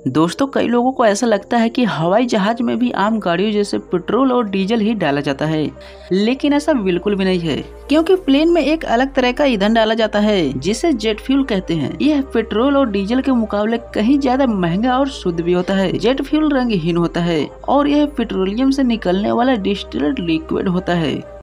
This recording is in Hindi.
दोस्तों, कई लोगों को ऐसा लगता है कि हवाई जहाज में भी आम गाड़ियों जैसे पेट्रोल और डीजल ही डाला जाता है, लेकिन ऐसा बिल्कुल भी नहीं है, क्योंकि प्लेन में एक अलग तरह का ईंधन डाला जाता है जिसे जेट फ्यूल कहते हैं। यह पेट्रोल और डीजल के मुकाबले कहीं ज्यादा महंगा और शुद्ध भी होता है। जेट फ्यूल रंगहीन होता है और यह पेट्रोलियम से निकलने वाला डिस्टिल्ड लिक्विड होता है।